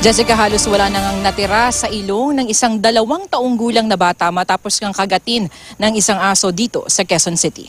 Jessica, halos wala nang natira sa ilong ng isang 2 taong gulang na bata matapos ngang kagatin ng isang aso dito sa Quezon City.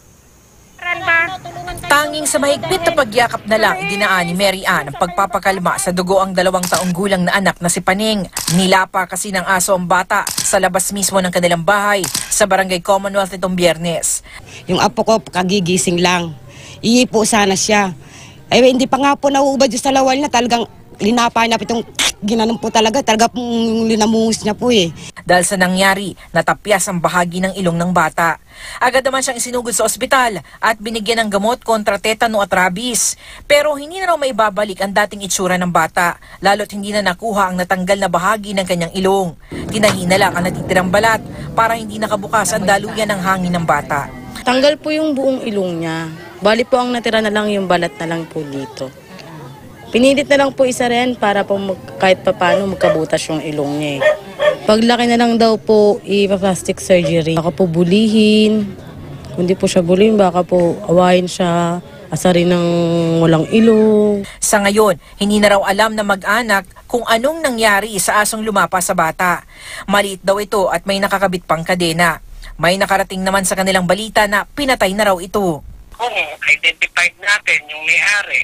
Tanging sa mahigpit na pagyakap na lang idinaan ni Mary Ann ang pagpapakalma sa dugo ang 2 taong gulang na anak na si Paning. Nilapa kasi ng aso ang bata sa labas mismo ng kanilang bahay sa Barangay Commonwealth itong Biyernes. Yung apo ko kagigising lang. Iipo sana siya. Ay hindi pa nga po nauubad yung salawal na talagang linapa niya itong ginanon po talaga pong linamungus niya po eh. Dahil sa nangyari, natapyas ang bahagi ng ilong ng bata. Agad naman siyang isinugod sa ospital at binigyan ng gamot kontra tetano at rabies. Pero hindi na raw maibabalik ang dating itsura ng bata, lalo't hindi na nakuha ang natanggal na bahagi ng kanyang ilong. Tinahi na lang ang natitirang balat para hindi nakabukas ang daluyan ng hangin ng bata. Tanggal po yung buong ilong niya. Bali po ang natira na lang yung balat na lang po dito. Pinilit na lang po isa rin para po kahit paano magkabutas yung ilong niya eh. Paglaki na lang daw po ipa-plastic surgery. Baka po bulihin. Kung di po siya bulihin, baka po awayin siya, asarin ng walang ilong. Sa ngayon, hindi na raw alam na mag-anak kung anong nangyari sa asong lumapa sa bata. Maliit daw ito at may nakakabit pang kadena. May nakarating naman sa kanilang balita na pinatay na raw ito. Kung identified natin yung may-ari,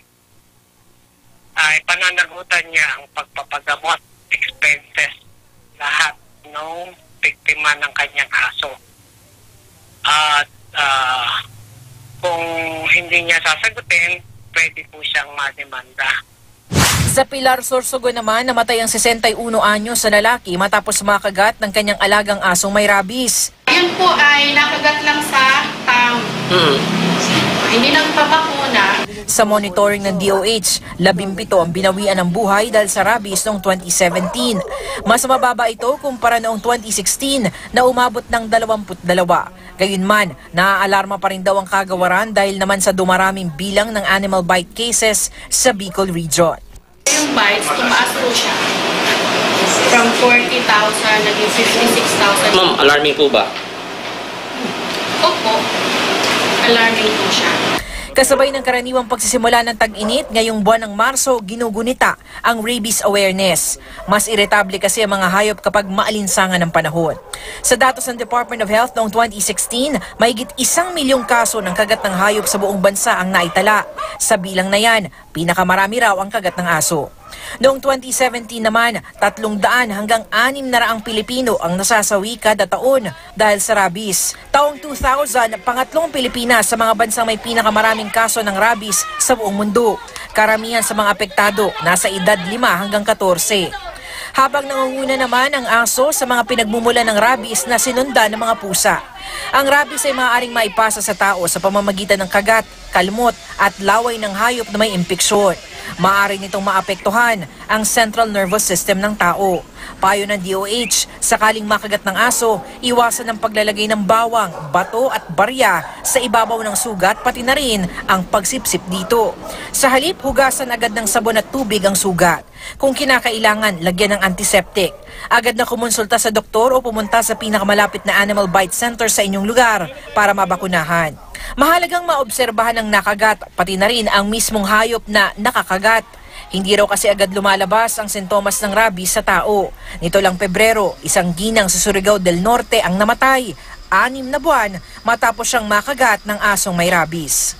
ay pananagutan niya ang pagpapagamot, expenses, lahat ng biktima ng kanyang aso. At kung hindi niya sasagutin, pwede po siyang mademanda. Sa Pilar, Sorsogon naman, namatay ang 61 anyos sa lalaki matapos makagat ng kanyang alagang asong may rabies. Yun po ay nakagat lang sa tao. Hindi nagpapakuna. Sa monitoring ng DOH, 17 ang binawian ng buhay dahil sa rabies noong 2017. Mas mababa ito kumpara noong 2016 na umabot ng 22. Gayunman, naaalarma pa rin daw ang kagawaran dahil naman sa dumaraming bilang ng animal bite cases sa Bicol region. Yung bites, tumaas po siya. From 40,000, naging 56,000. Ma'am, alarming po ba? Opo. Alarming po siya. Kasabay ng karaniwang pagsisimula ng tag-init, ngayong buwan ng Marso, ginugunita ang rabies awareness. Mas iritable kasi ang mga hayop kapag maalinsangan ng panahon. Sa datos ng Department of Health noong 2016, mahigit 1 milyong kaso ng kagat ng hayop sa buong bansa ang naitala. Sa bilang na yan, pinakamarami raw ang kagat ng aso. Noong 2017 naman, 300 hanggang 600 Pilipino ang nasasawi kada taon dahil sa rabies. Taong 2000, pangatlong Pilipinas sa mga bansang may pinakamaraming kaso ng rabies sa buong mundo. Karamihan sa mga apektado nasa edad 5 hanggang 14. Habang nangunguna naman ang aso sa mga pinagmumulan ng rabies na sinundan ng mga pusa. Ang rabies ay maaaring maipasa sa tao sa pamamagitan ng kagat, kalmot at laway ng hayop na may impeksyon. Maaari nitong maapektuhan ang central nervous system ng tao. Payo ng DOH, sakaling makagat ng aso, iwasan ang paglalagay ng bawang, bato at barya sa ibabaw ng sugat pati na rin ang pagsipsip dito. Sa halip, hugasan agad ng sabon at tubig ang sugat. Kung kinakailangan, lagyan ng antiseptic. Agad na kumonsulta sa doktor o pumunta sa pinakamalapit na animal bite center sa inyong lugar para mabakunahan. Mahalagang maobserbahan ang nakagat, pati na rin ang mismong hayop na nakakagat. Hindi raw kasi agad lumalabas ang sintomas ng rabies sa tao. Nito lang Pebrero, isang ginang sa Surigao del Norte ang namatay, 6 na buwan matapos siyang makagat ng asong may rabies.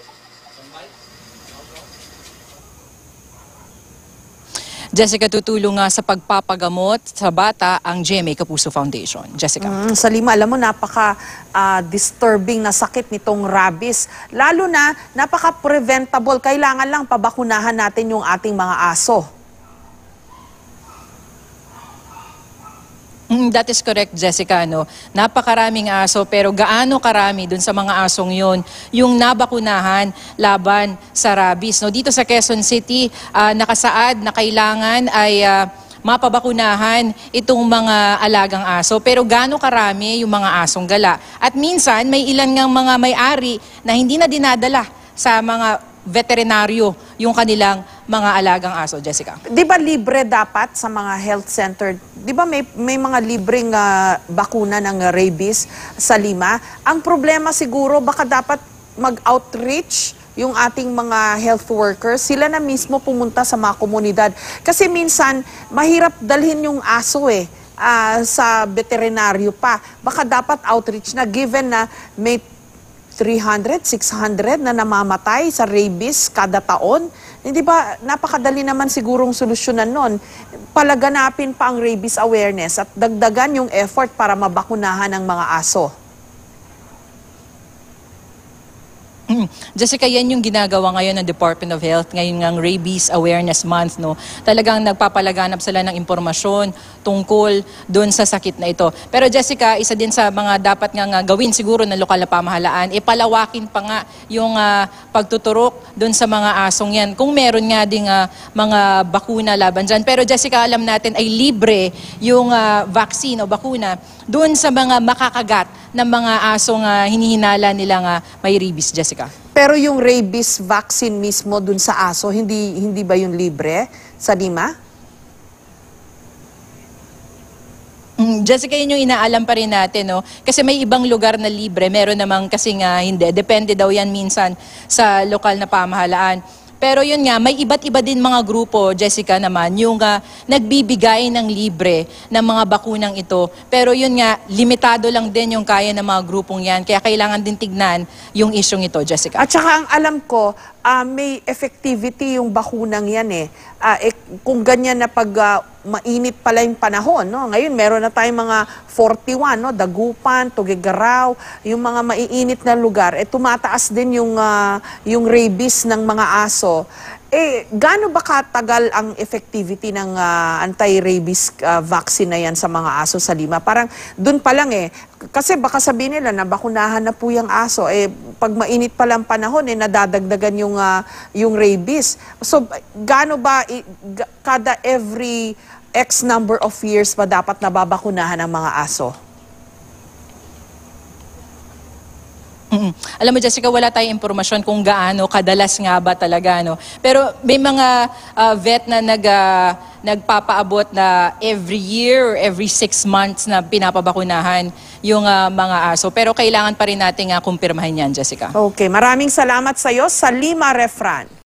Jessica, tutulong nga sa pagpapagamot sa bata ang GMA Kapuso Foundation. Jessica. Sa Lima, alam mo, napaka-disturbing na sakit nitong rabies. Lalo na, napaka-preventable. Kailangan lang pabakunahan natin yung ating mga aso. That is correct, Jessica. No? Napakaraming aso, pero gaano karami dun sa mga asong yun yung nabakunahan laban sa rabies. No? Dito sa Quezon City, nakasaad na kailangan ay mapabakunahan itong mga alagang aso. Pero gaano karami yung mga asong gala. At minsan, may ilan ngang mga may-ari na hindi na dinadala sa mga veterinaryo yung kanilang mga alagang aso, Jessica. Di ba libre dapat sa mga health center? Di ba may mga libreng bakuna ng rabies sa Lima? Ang problema siguro, baka dapat mag-outreach yung ating mga health workers, sila na mismo pumunta sa mga komunidad. Kasi minsan, mahirap dalhin yung aso sa veterinaryo pa. Baka dapat outreach na, given na may 300, 600 na namamatay sa rabies kada taon. Hindi ba napakadali naman sigurong solusyonan nun? Palaganapin pa ang rabies awareness at dagdagan yung effort para mabakunahan ang mga aso. Jessica, yan yung ginagawa ngayon ng Department of Health, ngayon ng Rabies Awareness Month, no? Talagang nagpapalaganap sila ng impormasyon tungkol doon sa sakit na ito. Pero Jessica, isa din sa mga dapat nga gawin siguro ng lokal na pamahalaan, palawakin pa nga yung pagtuturok doon sa mga asong yan. Kung meron nga ding mga bakuna laban dyan. Pero Jessica, alam natin ay libre yung vaccine o bakuna doon sa mga makakagat ng mga asong hinihinala nila nga may rabies, Jessica. Pero yung rabies vaccine mismo dun sa aso, hindi ba yun libre sa Lima? Jessica, yun yung inaalam pa rin natin, no? Kasi may ibang lugar na libre, meron namang kasi nga hindi. Depende daw yan minsan sa lokal na pamahalaan. Pero yun nga, may iba't iba din mga grupo, Jessica naman, yung nagbibigay ng libre ng mga bakunang ito. Pero yun nga, limitado lang din yung kaya ng mga grupong yan. Kaya kailangan din tignan yung isyong ito, Jessica. At saka ang alam ko, may effectivity yung bakunang yan kung ganyan na pag mainit pala yung panahon, no? Ngayon meron na tayong mga 41, no? Dagupan, Tuguegarao, yung mga maiinit na lugar, tumataas din yung rabies ng mga aso. Gaano ba katagal ang effectivity ng anti-rabies vaccine na yan sa mga aso sa Lima? Parang dun pa lang kasi baka sabihin nila na bakunahan na po yung aso. Pag mainit pa lang panahon, nadadagdagan yung rabies. So, gaano ba, kada every X number of years ba dapat nababakunahan ang mga aso? Alam mo, Jessica, wala tayong impormasyon kung gaano kadalas nga ba talaga, no? Pero may mga vet na nagpapaabot na every year or every 6 months na pinapabakunahan yung mga aso. Pero kailangan pa rin natin kumpirmahin yan, Jessica. Okay, maraming salamat sa iyo sa Lima Refran.